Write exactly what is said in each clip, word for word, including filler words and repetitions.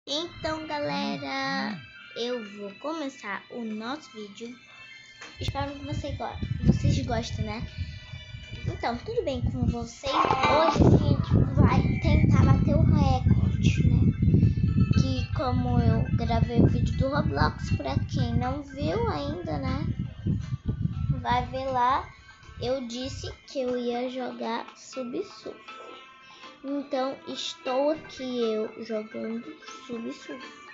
Então, galera, eu vou começar o nosso vídeo. Espero que você go vocês gostem, né? Então, tudo bem com vocês? Hoje a gente vai tentar bater o recorde, né? Que como eu gravei o vídeo do Roblox, pra quem não viu ainda, né? Vai ver lá, eu disse que eu ia jogar Subsurf. Então, estou aqui eu jogando Subsurf.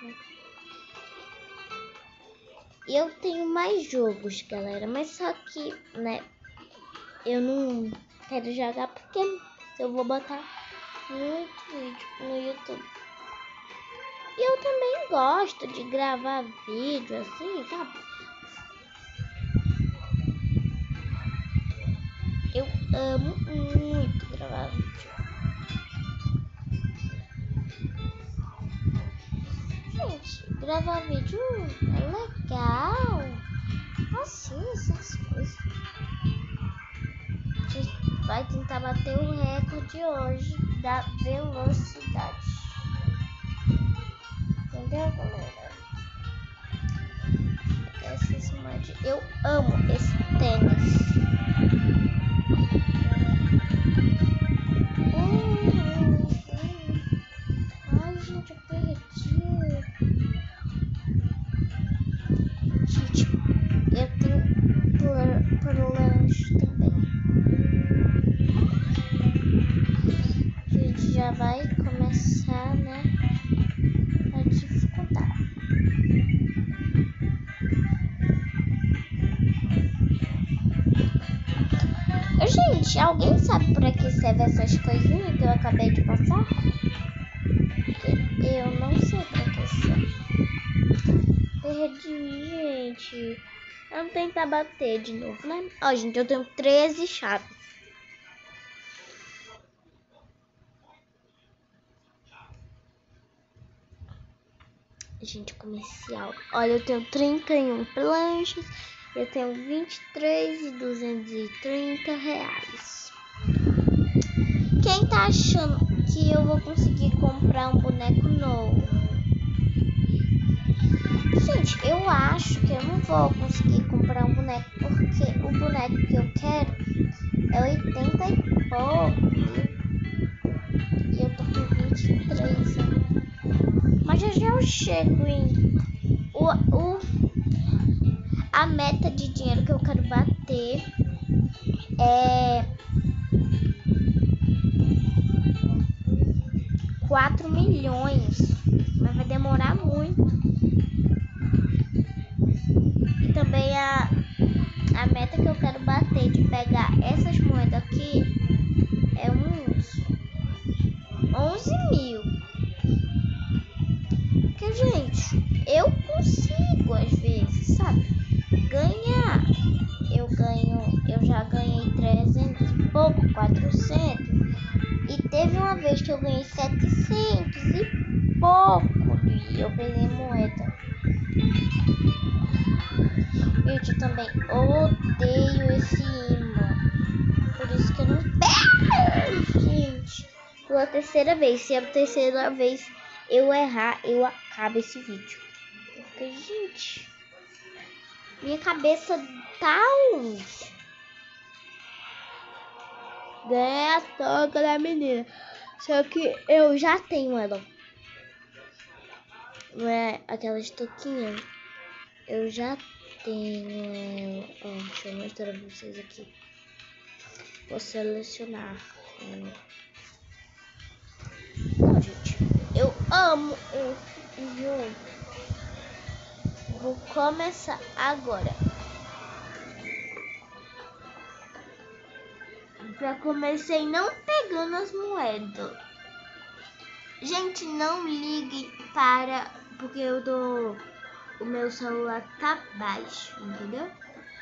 Eu tenho mais jogos, galera, mas só que, né, eu não quero jogar porque eu vou botar muito vídeo no YouTube. E eu também gosto de gravar vídeo assim, sabe? Eu amo muito gravar vídeo. Gente, gravar vídeo é legal. Assim, essas coisas. A gente vai tentar bater o recorde hoje da velocidade. Entendeu, galera? Esse mod, eu amo esse tênis. Hum, hum, hum. Ai, gente, eu perdi. Gente, eu tenho problemas também. A gente já vai começar, né, a dificultar. Gente, alguém sabe pra que serve essas coisinhas que eu acabei de passar? Eu não sei pra que serve. Perdi, gente. Vamos tentar bater de novo, né? Ó, gente, eu tenho treze chaves. Gente, comercial. Olha, eu tenho trinta e um planchas. Eu tenho vinte e três e duzentos e trinta reais. Quem tá achando que eu vou conseguir comprar um boneco novo? Gente, eu acho que eu não vou conseguir comprar um boneco, porque o boneco que eu quero é oitenta e pouco mil. E eu tô com vinte e três, né? Mas já já eu chego em... O, o, a meta de dinheiro que eu quero bater é quatro milhões. Mas vai demorar muito. E também a, a meta que eu quero bater de pegar essas moedas aqui é uns onze mil. Porque, gente, eu consigo às vezes, sabe? Ganhar. Eu ganho, eu já ganhei trezentos e pouco, quatrocentos. E teve uma vez que eu ganhei setecentos e pouco. E eu peguei moeda. Gente, eu também odeio esse imã. Por isso que eu não pego, gente. Pela terceira vez. Se a terceira vez eu errar, eu acabo esse vídeo. Porque, gente, minha cabeça tá onde? Ganhei a toca da menina. Só que eu já tenho ela. Não é aquelas toquinhas. Eu já tenho ela. Ó, deixa eu mostrar pra vocês aqui. Vou selecionar. Não, gente. Eu amo esse jogo. Vou começar agora. Já comecei não pegando as moedas. Gente, não ligue para... Porque eu dou... O meu celular tá baixo, entendeu?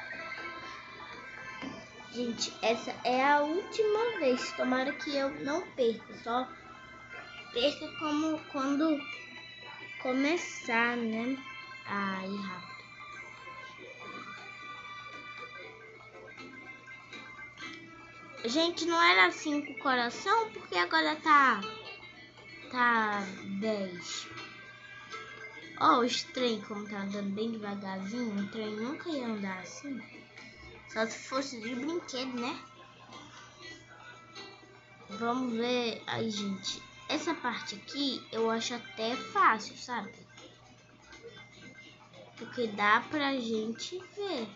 Gente, essa é a última vez. Tomara que eu não perca. Só perca como quando começar, né? A ir rápido. Gente, não era cinco coração, porque agora tá... Tá dez. Ó, os trem, como tá andando bem devagarzinho, o trem nunca ia andar assim. Só se fosse de brinquedo, né? Vamos ver. Aí, gente, essa parte aqui eu acho até fácil, sabe? Porque dá pra gente ver.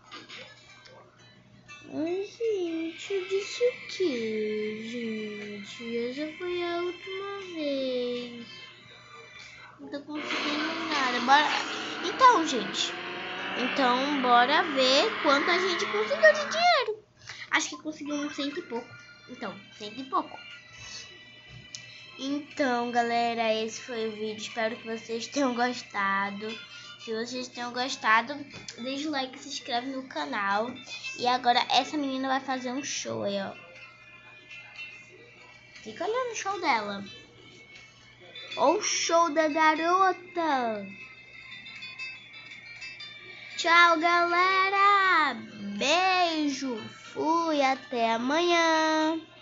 Ai, gente, eu disse o que, gente? Essa foi a última vez. Não tô conseguindo nada. Bora. Então, gente. Então, bora ver quanto a gente conseguiu de dinheiro. Acho que conseguiu um cento e pouco. Então, cento e pouco. Então, galera, esse foi o vídeo. Espero que vocês tenham gostado. Se vocês tenham gostado, deixa o like, se inscreve no canal. E agora essa menina vai fazer um show aí, ó. Fica olhando o show dela. Olha o show da garota. Tchau, galera. Beijo. Fui. Até amanhã.